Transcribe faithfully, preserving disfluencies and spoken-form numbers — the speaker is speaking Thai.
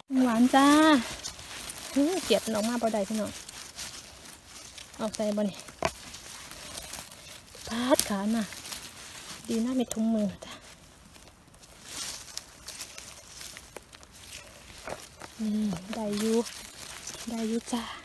หวานจ้าเก็บออกมาบ่ได้พี่น้องเอาใส่บ่นี่พาดขาน่ะดีน่ามีถุงมือจ้ะนี่ได้อยู่ได้อยู่จ้า